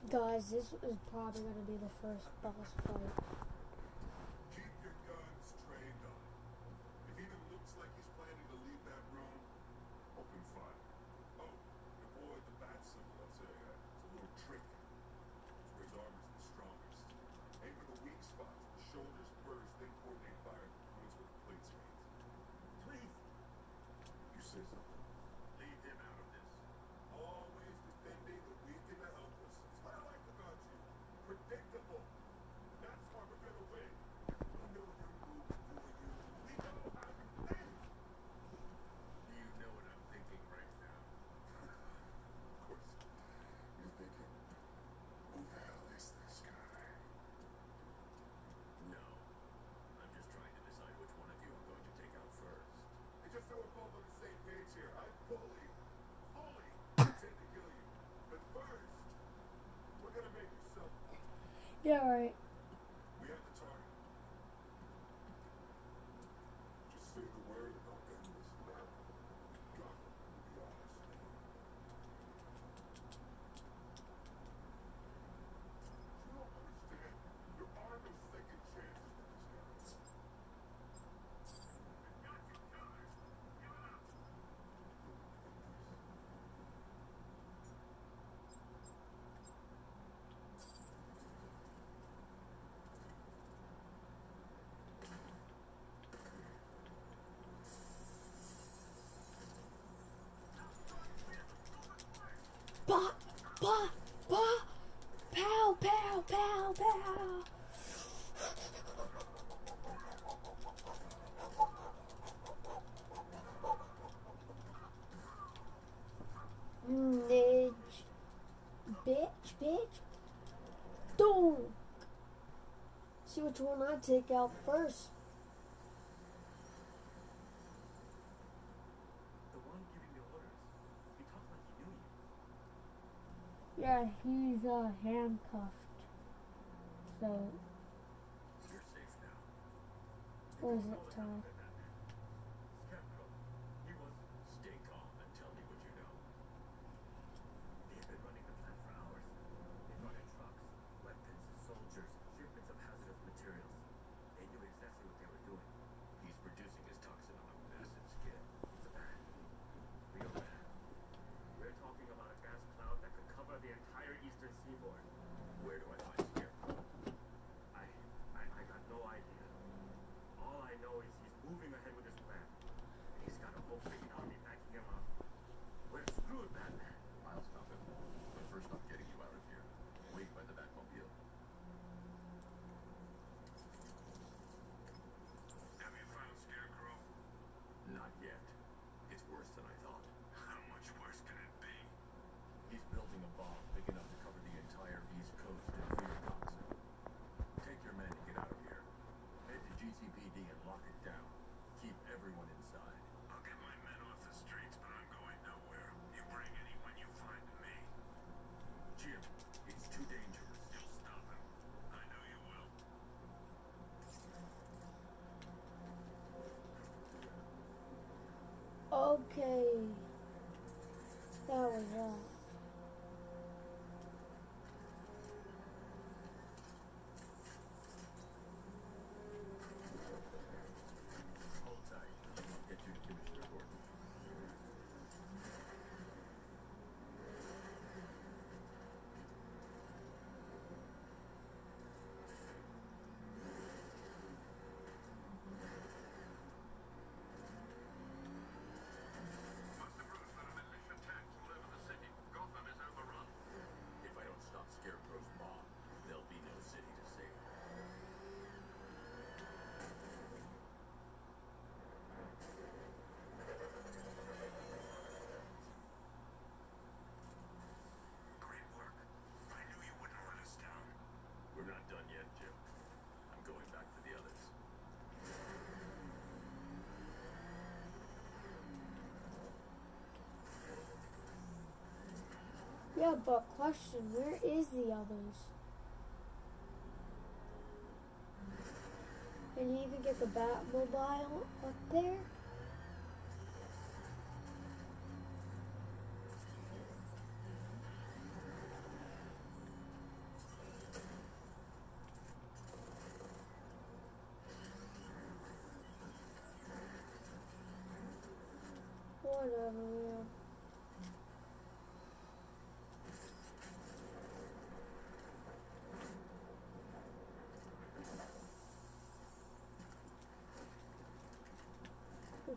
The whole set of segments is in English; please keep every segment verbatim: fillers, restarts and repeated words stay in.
Guys, this is probably going to be the first boss fight. Keep your guns trained on. If he even looks like he's planning to leave that room, open fire. Oh, and avoid the bat symbol. That's a, uh, it's a little trick. It's where his armor's the strongest. Aim for the weak spots. The shoulders first, then coordinate fire. That's what the plates means. Please. You say something. Leave him out of this. Always defending the weak and the helpless. That's what I like about you. Predictable. That's why we're gonna win. We know your move for you. We know how you think. Do you know what I'm thinking right now? Of course. You're thinking, who the hell is this guy? No. I'm just trying to decide which one of you I'm going to take out first. And just so we're both on the same page here, I fully, fully intend to kill you. But first, we're gonna make you something. Yeah, right. We have the target. Just say the word and I'll end this now. Gotham will be ours. You don't understand. There are no second chances with this guy. We've got you covered. Give it up. Bah, bah, bah, pow, pow, pow, pow. Nidge. Bitch, bitch. Boom. See which one I take out first. The one giving the orders. He talked like he knew you. Yeah, he's uh, handcuffed. So, You're safe now. what is it, Ty? Scarecrow, he was stay calm and tell me what you know. They've been running the plant for hours. They brought in trucks, weapons, soldiers, shipments of hazardous materials. They knew exactly what they were doing. He's producing his toxin on a massive scale. It's a bad, real bad. We're talking about a gas cloud that could cover the entire eastern seaboard. Where do I find Scarecrow? I, I, I got no idea. All I know is he's moving ahead with his plan. And he's got a whole freaking army backing him up. We're screwed, Batman. I'll stop him. But first I'm getting you out of here. Wait by the Batmobile. Have you found Scarecrow? Not yet. It's worse than I thought. How much worse can it be? He's building a bomb big enough to cover the entire East Coast in fear toxin. Take your men and get out of here. Head to G C P D and lock it down. Keep everyone inside. I'll get my men off the streets, but I'm going nowhere. You bring anyone you find to me. Jim, it's too dangerous. You'll stop him. I know you will. Okay. That was that. Hold tight. I'll get you to Commissioner Gordon. Master Bruce, let a militia tanks all over the city. Gotham is overrun. If I don't stop Scarecrow's bomb, there'll be no city to save. Great work. I knew you wouldn't run us down. We're not done yet, Jim. I'm going back for the others. Yeah, but question, where is the others? Can you even get the Batmobile up there?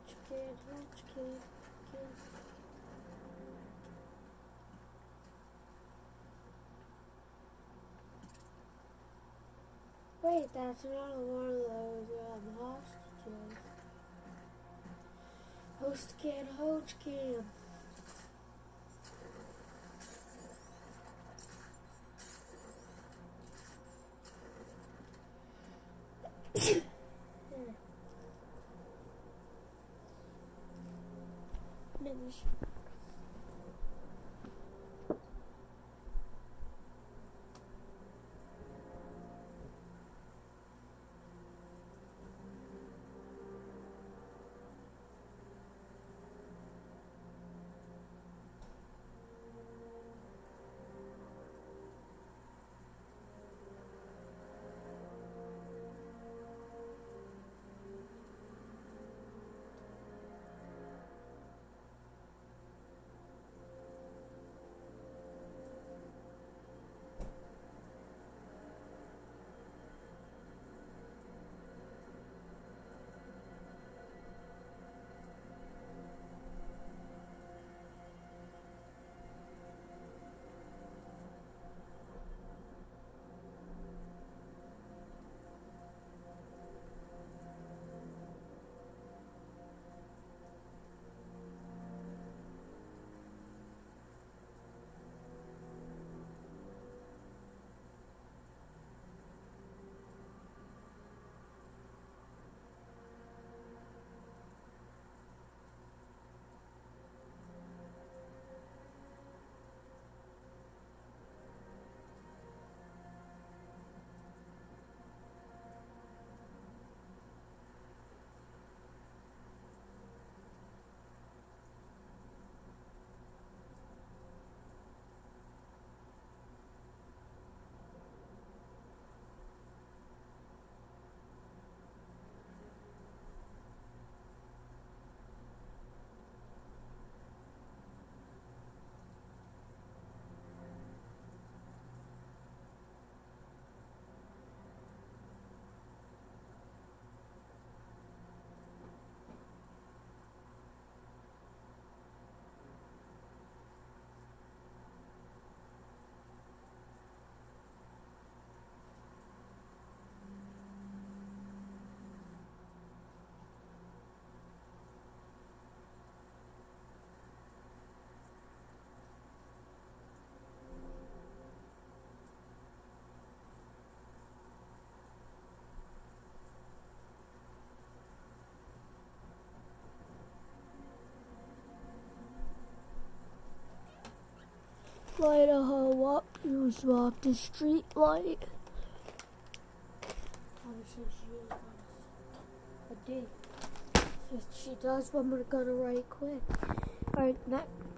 Hodgkin, Hodgkin, Hodgkin. Wait, that's another one of those um, hostages. Hodgkin, Hodgkin. Finish. Light a hoe up, you swap the street light. Obviously she is a D. So she does when we're gonna write quick. Alright, next.